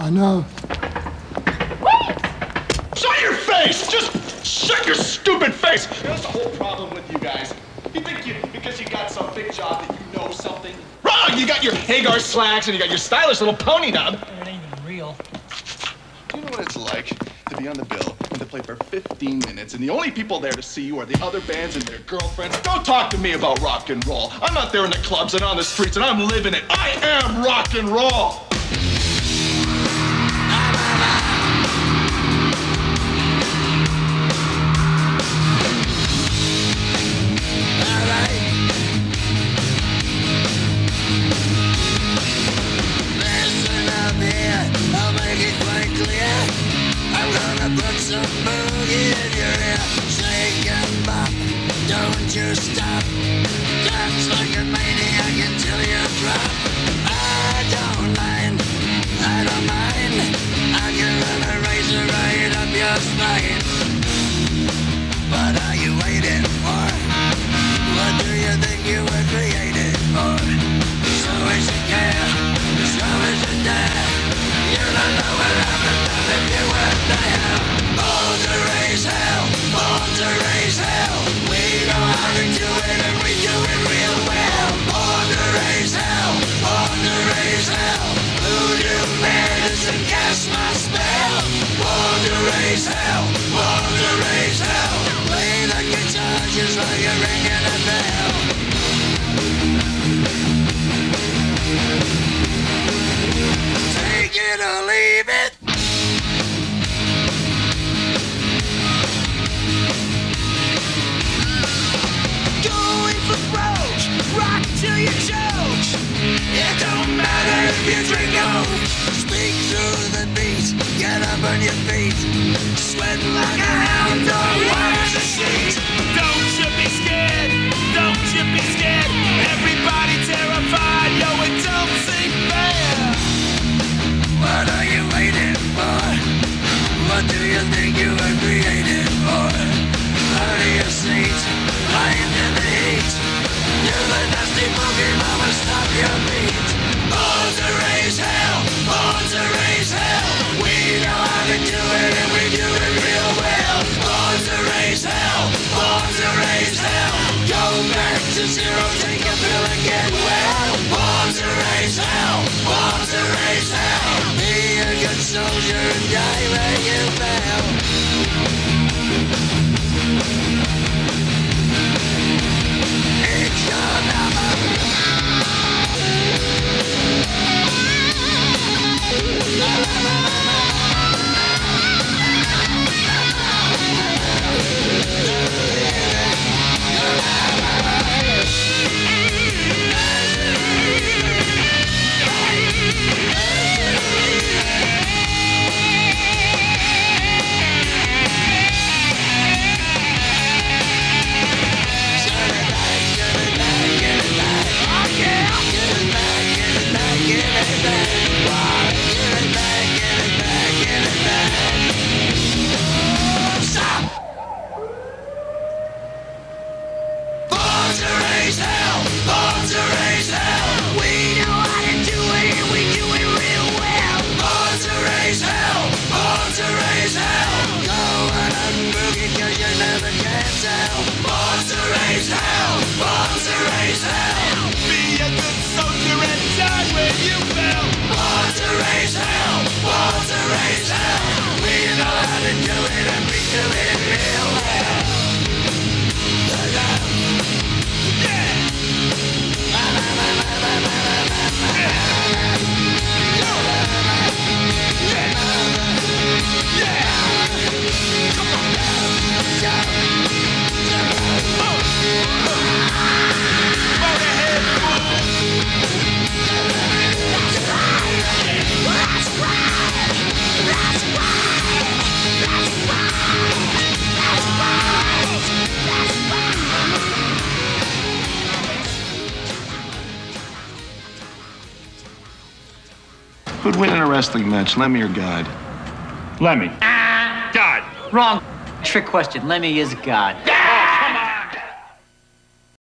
I know. Shut your face! Just shut your stupid face! That's the whole problem with you guys. You think because you got some big job that you know something? Wrong! You got your Hagar slacks and you got your stylish little pony nub. It ain't even real. Do you know what it's like to be on the bill and to play for 15 minutes and the only people there to see you are the other bands and their girlfriends? Don't talk to me about rock and roll. I'm not there in the clubs and on the streets and I'm living it. I am rock and roll! Put some boogie in your ear, shake and bop, don't you stop. Dance like a maniac until you drop. I don't mind, I can run a razor right up your spine. What are you waiting for? What do you think you were created for? So is you care, so is you dare. You don't know what happened if you were there. Born to raise hell, born to raise hell. We know how to do it and we do it real well. Born to raise hell, born to raise hell. Voodoo medicine cast my spell. Born to raise hell, born to raise hell. Play the guitar just like you're ringing a bell. Take it or leave it. Going for broke, rock till you choke. It don't matter if you drink coke. Speak through the beat, get up on your feet. Sweat like a hound dog, white as a sheet. Don't you be scared, don't you be scared. Everybody terrified, yo, it don't seem fair. What are you waiting for? What do you think you were created for? Out of your seat, lying in the heat. You're the nasty boogie, mama, stop your beat. Born to raise hell, born to raise hell. We know how to do it and we do it real well. Born to raise hell, born to raise hell. Go back to zero, take a pill and get well. Born to raise hell, born to raise hell. Be a good soldier and die where you fell. It's your number. Who'd win in a wrestling match, Lemmy or God? Lemmy. God. Wrong. Trick question. Lemmy is God.